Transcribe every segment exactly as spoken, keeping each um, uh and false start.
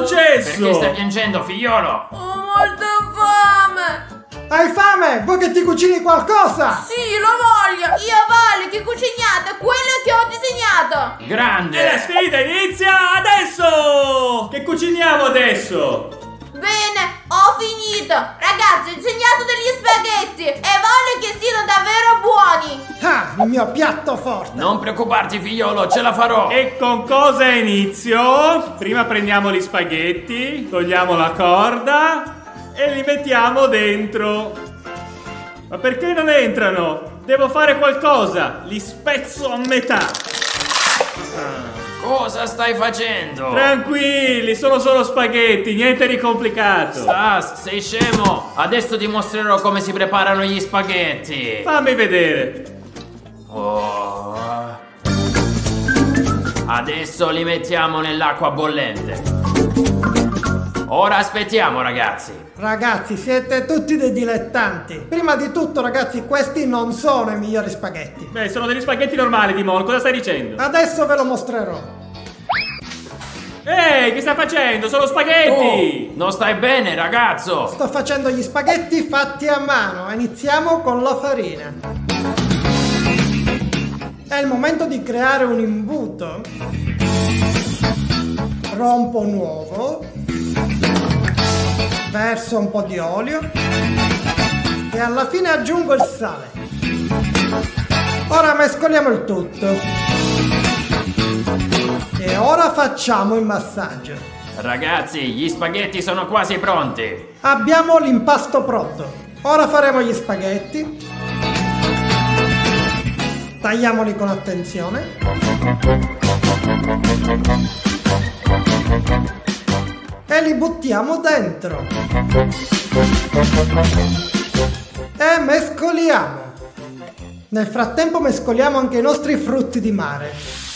successo? Perché stai piangendo, figliolo? Ho molta fame! Hai fame? Vuoi che ti cucini qualcosa? Sì, lo voglio! Io voglio che cuciniate quello che ho disegnato! Grande! E la sfida inizia adesso! Che cuciniamo adesso? Bene, ho finito! Ragazzi, ho disegnato degli spaghetti e voglio che siano davvero buoni! Ah, il mio piatto forte! Non preoccuparti, figliolo, ce la farò! E con cosa inizio? Prima prendiamo gli spaghetti, togliamo la corda e li mettiamo dentro. Ma perché non entrano? Devo fare qualcosa! Li spezzo a metà! Ah. Cosa stai facendo? Tranquilli, sono solo spaghetti, niente di complicato. Stas, sei scemo? Adesso ti mostrerò come si preparano gli spaghetti. Fammi vedere. Oh. Adesso li mettiamo nell'acqua bollente. Ora aspettiamo, ragazzi. Ragazzi, siete tutti dei dilettanti. Prima di tutto, ragazzi, questi non sono i migliori spaghetti. Beh, sono degli spaghetti normali, Dimon, cosa stai dicendo? Adesso ve lo mostrerò. Ehi, che stai facendo? Sono spaghetti! Oh, non stai bene, ragazzo? Sto facendo gli spaghetti fatti a mano. Iniziamo con la farina. È il momento di creare un imbuto. Rompo un uovo. Verso un po' di olio. E alla fine aggiungo il sale. Ora mescoliamo il tutto. E ora facciamo il massaggio. Ragazzi, gli spaghetti sono quasi pronti. Abbiamo l'impasto pronto. Ora faremo gli spaghetti. Tagliamoli con attenzione. E li buttiamo dentro. E mescoliamo. Nel frattempo mescoliamo anche i nostri frutti di mare.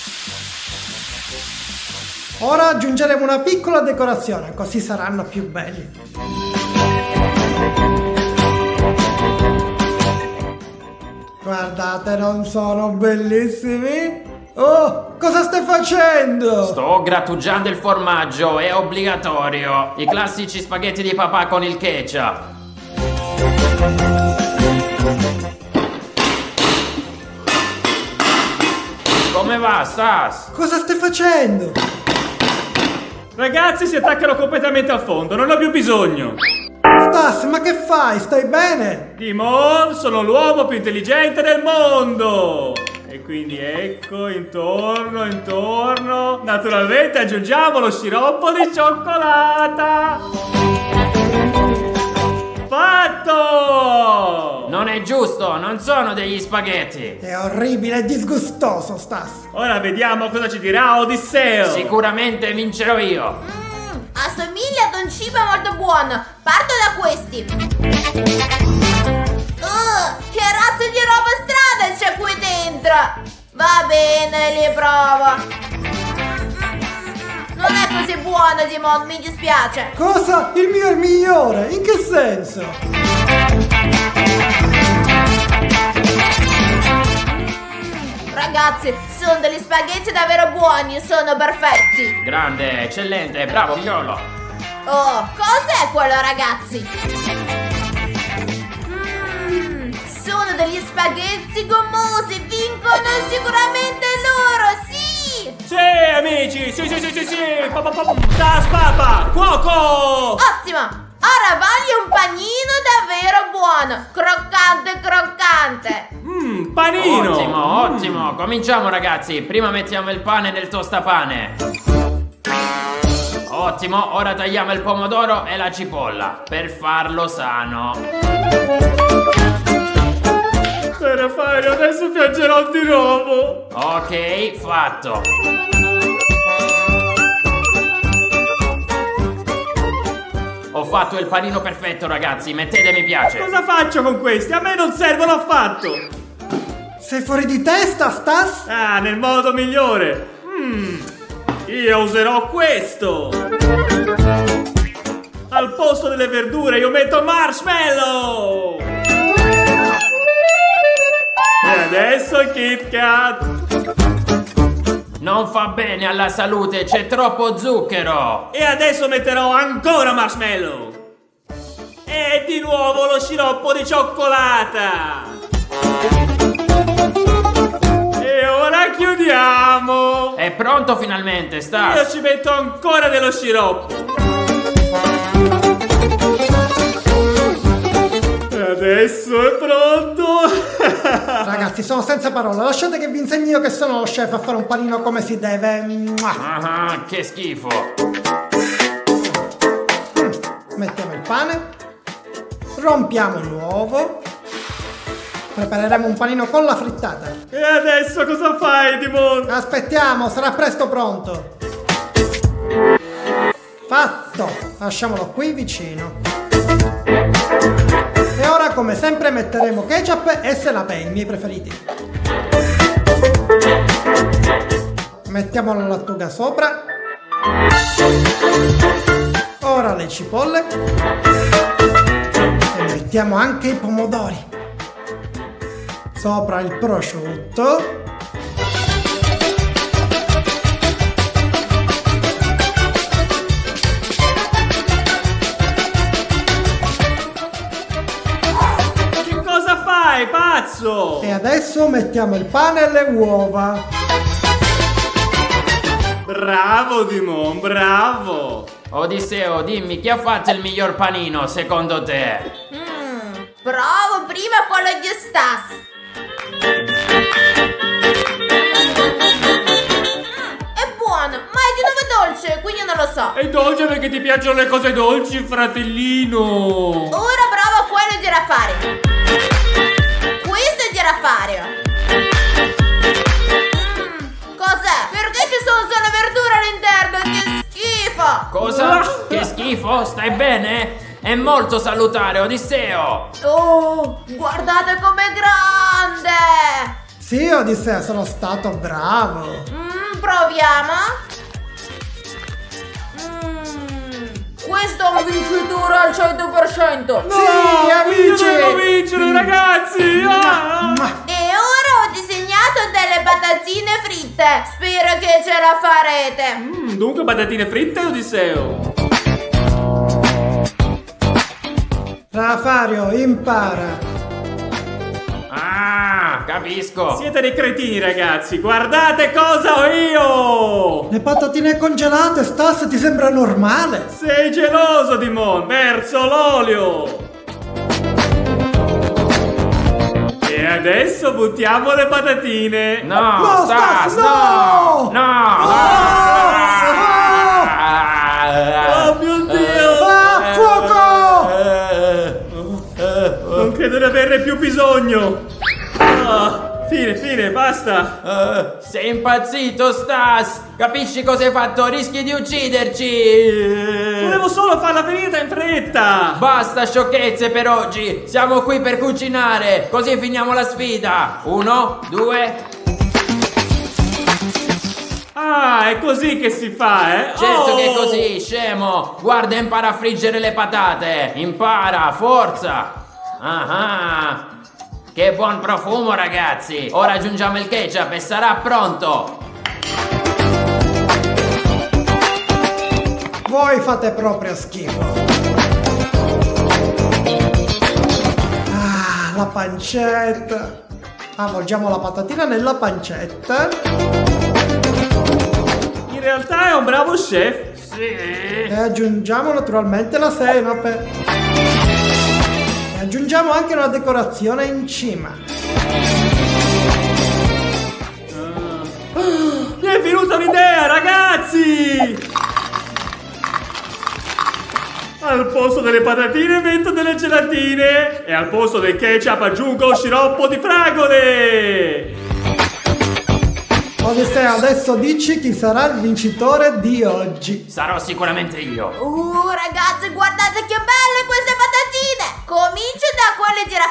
Ora aggiungeremo una piccola decorazione, così saranno più belli. Guardate, non sono bellissimi? Oh, cosa stai facendo? Sto grattugiando il formaggio, è obbligatorio. I classici spaghetti di papà con il ketchup. Come va, Stas? Cosa stai facendo? Ragazzi, si attaccano completamente al fondo, non ho più bisogno. Stas, ma che fai? Stai bene? Dimon, sono l'uomo più intelligente del mondo. E quindi ecco, intorno, intorno. Naturalmente aggiungiamo lo sciroppo di cioccolata. Fatto! Non è giusto, non sono degli spaghetti. È orribile e disgustoso, Stas. Ora vediamo cosa ci dirà Odisseo. Sicuramente vincerò io. Mm, assomiglia ad un cibo molto buono. Parto da questi. Uh, che razza di roba strana c'è qui dentro? Va bene, li provo. Non è così buono, Dimon, mi dispiace. Cosa? Il mio è il migliore? In che senso? Ragazzi, sono degli spaghetti davvero buoni, sono perfetti. Grande, eccellente, bravo figliolo. Oh, cos'è quello, ragazzi? Mm, sono degli spaghetti gommosi, vincono sicuramente loro, sì! Sì, amici, sì, sì, sì, sì, sì. Papà, papà, das, papa, cuoco. Ottimo! Ora voglio un panino davvero buono, croccante, croccante. Mmm, panino. Ottimo, Mm. ottimo. Cominciamo, ragazzi. Prima mettiamo il pane nel tostapane. Ottimo, ora tagliamo il pomodoro e la cipolla per farlo sano. Raffaele, adesso piangerò di nuovo. Ok, fatto. Ho fatto il panino perfetto, ragazzi. Mettete mi piace. Cosa faccio con questi? A me non servono affatto. Sei fuori di testa, Stas? Ah, nel modo migliore. Mmm, io userò questo. Al posto delle verdure io metto marshmallow. E adesso il Kit Kat. Non fa bene alla salute, c'è troppo zucchero. E adesso metterò ancora marshmallow. E di nuovo lo sciroppo di cioccolata. E ora chiudiamo. È pronto finalmente, Io Stas. ci metto ancora dello sciroppo. E adesso è pronto. Ragazzi, sono senza parole. Lasciate che vi insegni io che sono lo chef a fare un panino come si deve. Mua. Ah, che schifo. Mettiamo il pane. Rompiamo l'uovo. Prepareremo un panino con la frittata. E adesso cosa fai, Timon? Aspettiamo, sarà presto pronto. Fatto. Lasciamolo qui vicino. E ora, come sempre, metteremo ketchup e selapè, i miei preferiti. Mettiamo la lattuga sopra. Ora le cipolle. E mettiamo anche i pomodori. Sopra il prosciutto. Che cosa fai, pazzo? E adesso mettiamo il pane e le uova. Bravo, Timon, bravo. Odisseo, dimmi, chi ha fatto il miglior panino secondo te? Mmm, provo prima quello di Stas. Mm, è buono, ma è di nuovo dolce, quindi non lo so. È dolce perché ti piacciono le cose dolci, fratellino. Ora provo quello di Rafario. Questo è di Rafario. Mm, cos'è? Perché ci sono solo verdure all'interno? Che schifo! Cosa? Che schifo? Stai bene? È molto salutare, Odisseo. Oh, guardate com'è grande! Sì, Odissea, sono stato bravo. Mm, proviamo. Mm, questo è un vincitore al cento per cento. Sì, amici! Io devo vincere, ragazzi! Ah! E ora ho disegnato delle patatine fritte. Spero che ce la farete. Mm, dunque patatine fritte, Odisseo? Rafario, impara. Ah, capisco. Siete dei cretini, ragazzi. Guardate cosa ho io! Le patatine congelate, Stas, ti sembra normale? Sei geloso, Timon. Verso l'olio. E adesso buttiamo le patatine. No, No, Stas, Stas, no! no! No! Oh mio Dio! Ah, fuoco! Non credo di averne più bisogno. Ah, fine, fine, basta. Eh, sei impazzito, Stas! Capisci cosa hai fatto? Rischi di ucciderci! Volevo solo farla finita in fretta. Basta sciocchezze per oggi! Siamo qui per cucinare! Così finiamo la sfida! Uno, due... Ah, è così che si fa, eh? Certo Oh! che è così, scemo! Guarda, impara a friggere le patate! Impara, forza! Ah ah! Che buon profumo, ragazzi! Ora aggiungiamo il ketchup e sarà pronto! Voi fate proprio schifo. Ah, la pancetta. Avvolgiamo la patatina nella pancetta. In realtà è un bravo chef. Sì! E aggiungiamo naturalmente la senape. E aggiungiamo anche una decorazione in cima. Mi è venuta un'idea, ragazzi! Al posto delle patatine metto delle gelatine e al posto del ketchup aggiungo sciroppo di fragole! Odissea, adesso dici chi sarà il vincitore di oggi. Sarò sicuramente io! Uh, ragazzi, guardate che belle queste patatine! Comincio da quelle di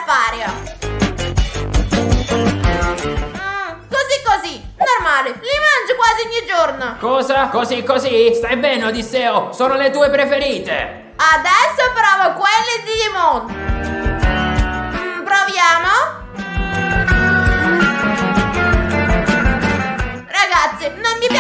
Rafario. Mm, così così, normale, li mangio quasi ogni giorno. Cosa? Così così? Stai bene, Odisseo? Sono le tue preferite! Adesso provo quelle di Timon. Mm, proviamo. Ragazzi, non mi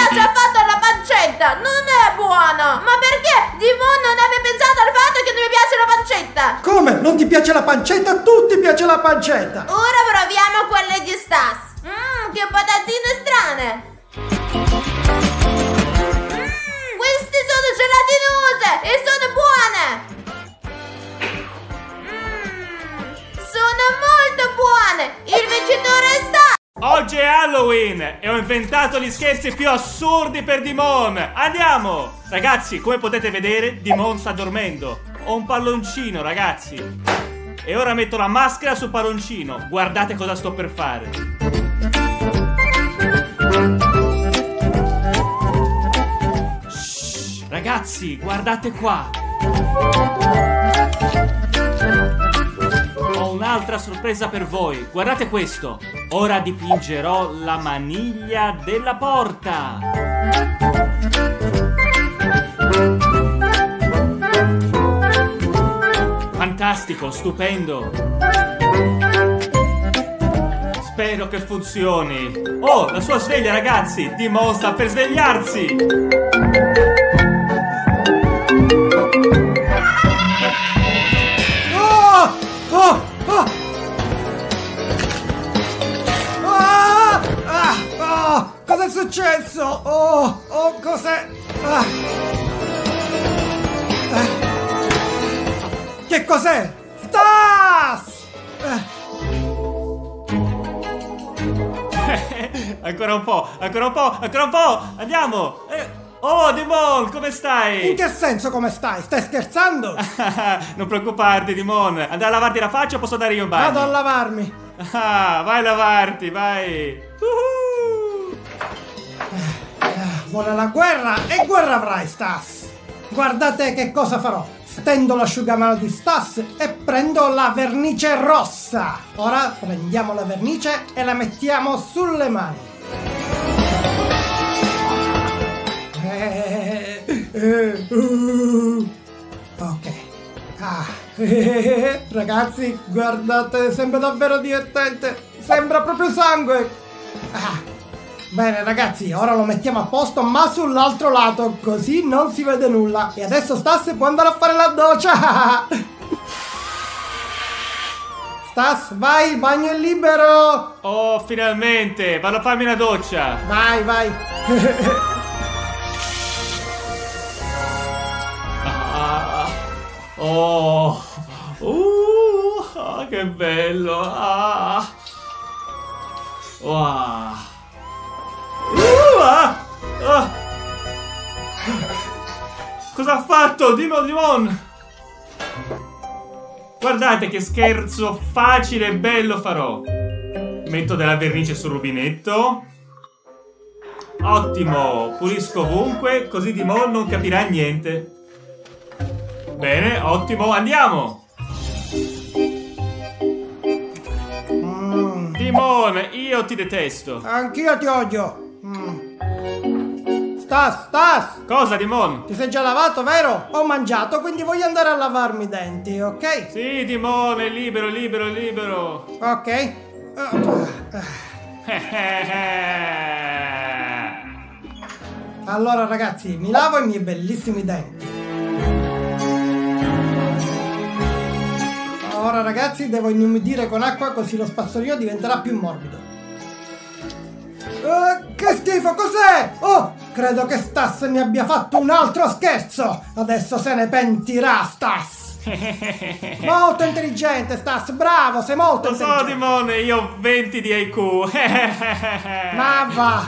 pancetta non è buona. Ma perché Dimon non aveva pensato al fatto che non mi piace la pancetta? Come? Non ti piace la pancetta? A tutti piace la pancetta. Ora proviamo quelle di Stas. Mmm, che patatine strane. Mmm, queste sono gelatinose e sono buone. Mmm, sono molto buone. Il vincitore è Stas. Oggi è Halloween e ho inventato gli scherzi più assurdi per Dimon. Andiamo! Ragazzi, come potete vedere, Dimon sta dormendo. Ho un palloncino, ragazzi. E ora metto la maschera sul palloncino. Guardate cosa sto per fare. Shh, ragazzi, guardate qua. Ho un'altra sorpresa per voi. Guardate questo. Ora dipingerò la maniglia della porta. Fantastico, stupendo. Spero che funzioni. Oh, la sua sveglia, ragazzi. Dimon sta per svegliarsi. Oh! Oh! Oh! Ah! Ah! Oh! Cos'è successo? Oh! Oh! Cos'è? Ah! Eh. Che cos'è? Stas! Eh. Ancora un po', ancora un po', ancora un po'. Andiamo. Eh, oh, Dimon, come stai? In che senso come stai? Stai scherzando? Non preoccuparti, Dimon. Andai a lavarti la faccia o posso andare io in bagno? Vado a lavarmi. Ah, vai a lavarti, vai. Uh-huh. Vuole la guerra e guerra avrai, Stas. Guardate che cosa farò. Stendo l'asciugamano di Stas e prendo la vernice rossa. Ora prendiamo la vernice e la mettiamo sulle mani. Eh, eh, uh. Ok. Ah. Eh, ragazzi, guardate, sembra davvero divertente. Sembra proprio sangue. Ah. Bene ragazzi, ora lo mettiamo a posto ma sull'altro lato, così non si vede nulla. E adesso Stas può andare a fare la doccia. Stas, vai, il bagno è libero. Oh, finalmente, vado a farmi una doccia. Vai, vai. Ah, oh, uh, ah, che bello. Ah. Wow. Uh, ah, ah. Cosa ha fatto? Dimon, Dimon. Guardate che scherzo facile e bello farò. Metto della vernice sul rubinetto. Ottimo, pulisco ovunque, così Dimon non capirà niente. Bene, ottimo, andiamo. Mm. Dimon, io ti detesto. Anch'io ti odio. Mm. Stas, Stas, Cosa, Dimon? ti sei già lavato, vero? Ho mangiato, quindi voglio andare a lavarmi i denti, ok? Sì, Dimon, è libero, libero, libero. Ok. Uh, Allora ragazzi, mi lavo i miei bellissimi denti. Ora ragazzi, devo inumidire con acqua così lo spazzolino diventerà più morbido. Uh, che schifo, cos'è? Oh, credo che Stas mi abbia fatto un altro scherzo. Adesso se ne pentirà Stas. Molto intelligente Stas, bravo, sei molto Lo so, intelligente. Dimon, io ho venti di I Q. Ma va.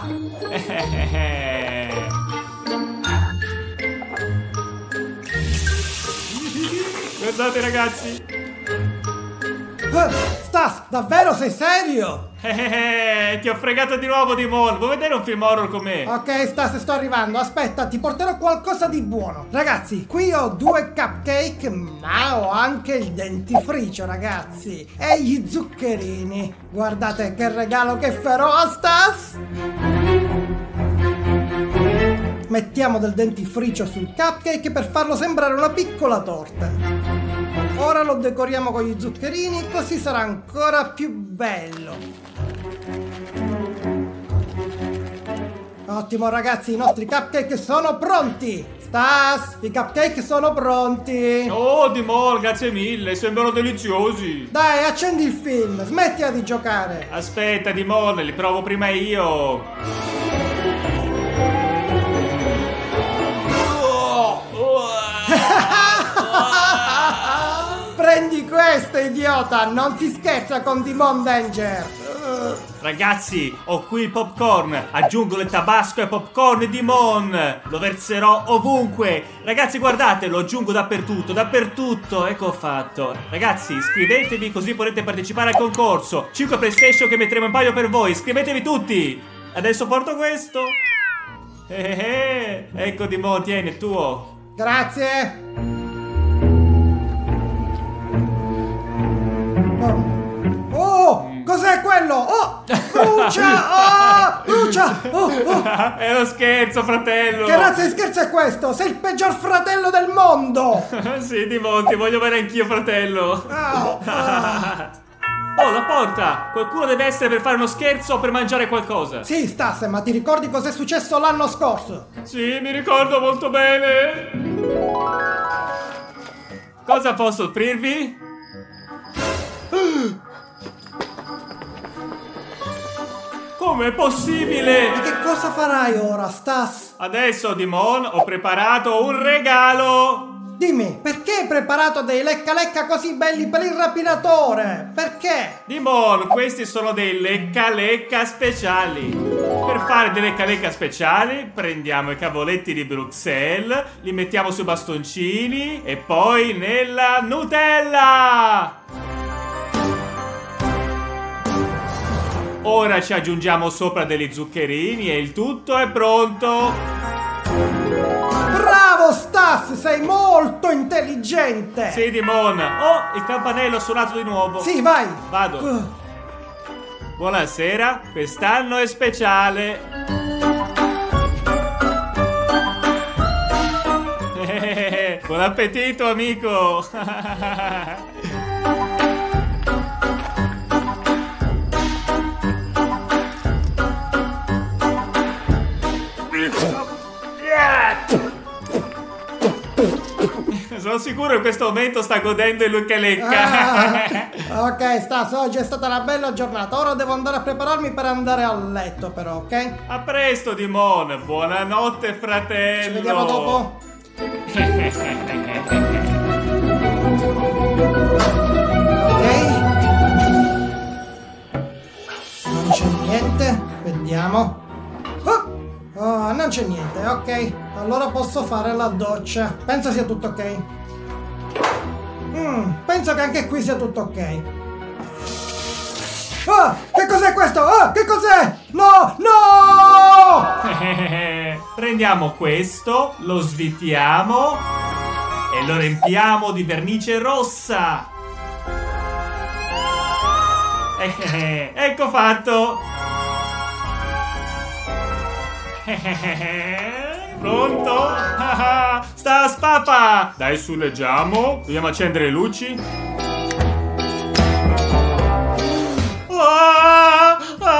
Guardate ragazzi. Uh, Stas, davvero sei serio? Ti ho fregato di nuovo, Dimon. Vuoi vedere un film horror con me? Ok Stas, sto arrivando, aspetta, ti porterò qualcosa di buono. Ragazzi, qui ho due cupcake, ma ho anche il dentifricio, ragazzi. E gli zuccherini. Guardate che regalo che farò a Stas. Mettiamo del dentifricio sul cupcake per farlo sembrare una piccola torta. Ora lo decoriamo con gli zuccherini, così sarà ancora più bello. Ottimo ragazzi, i nostri cupcake sono pronti. Stas, i cupcake sono pronti. Oh, Dimon, grazie mille, sembrano deliziosi. Dai, accendi il film, smettila di giocare. Aspetta, Dimon, li provo prima io. Prendi questo, idiota, non si scherza con Dimon Danger. Ragazzi, ho qui il popcorn. Aggiungo il tabasco e popcorn Dimon. Lo verserò ovunque. Ragazzi, guardate, lo aggiungo dappertutto, dappertutto. Ecco fatto. Ragazzi, iscrivetevi così potete partecipare al concorso. cinque PlayStation che metteremo in paio per voi. Iscrivetevi tutti. Adesso porto questo. Eh, eh, eh. Ecco Dimon, tieni, è tuo. Grazie. Oh, cos'è quello? Oh, brucia! Oh, brucia! Oh, oh. È uno scherzo, fratello. Che razza di scherzo è questo? Sei il peggior fratello del mondo! Sì, Dimon, ti voglio bene anch'io, fratello. Oh, oh. Oh, la porta! Qualcuno deve essere per fare uno scherzo o per mangiare qualcosa. Sì, Stas, ma ti ricordi cos'è successo l'anno scorso? Sì, mi ricordo molto bene. Cosa posso offrirvi? Com'è possibile? E che cosa farai ora, Stas? Adesso, Dimon, ho preparato un regalo. Dimmi, perché hai preparato dei lecca lecca così belli per il rapinatore? Perché? Dimon, questi sono dei lecca lecca speciali. Per fare dei lecca lecca speciali prendiamo i cavoletti di Bruxelles, li mettiamo sui bastoncini e poi nella Nutella. Ora ci aggiungiamo sopra degli zuccherini e il tutto è pronto. Bravo Stas, sei molto intelligente. Sì, Dimon. Oh, il campanello ha suonato di nuovo. Sì, vai. Vado. Uh. Buonasera, quest'anno è speciale. Buon appetito, amico. Sono sicuro che in questo momento sta godendo il lecca lecca. Ah, ok, Stas, oggi è stata una bella giornata. Ora devo andare a prepararmi per andare a letto, però, ok? A presto, Dimon. Buonanotte, fratello. Ci vediamo dopo. Ok. Non c'è niente. Vediamo. Oh, oh, non c'è niente, ok. Allora posso fare la doccia. Penso sia tutto ok. Mm, penso che anche qui sia tutto ok. Oh, che cos'è questo? Oh, che cos'è? No, no! Prendiamo questo, lo svitiamo e lo riempiamo di vernice rossa. Ecco fatto. Pronto? Stas, papà! Dai, su, leggiamo. Dobbiamo accendere le luci. Ah,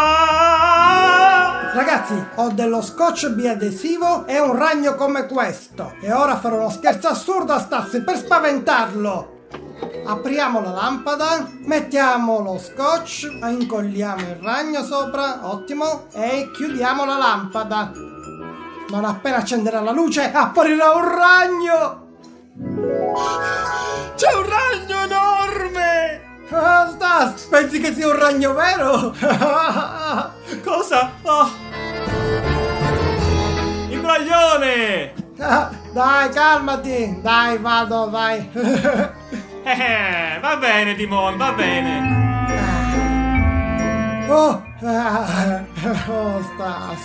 ah. Ragazzi, ho dello scotch biadesivo e un ragno come questo. E ora farò uno scherzo assurdo a Stas per spaventarlo. Apriamo la lampada, mettiamo lo scotch, incolliamo il ragno sopra, ottimo, e chiudiamo la lampada. Non appena accenderà la luce, apparirà un ragno! C'è un ragno enorme! Ah, Stas, pensi che sia un ragno vero? Cosa? Oh. Imbroglione! Ah, dai, calmati! Dai, vado, vai! Eh, va bene, Dimon, va bene. Oh, ah, oh, Stas!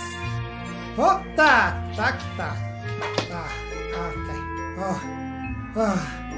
Oh, tac, tac, tac! Ah, ok. Oh, ah.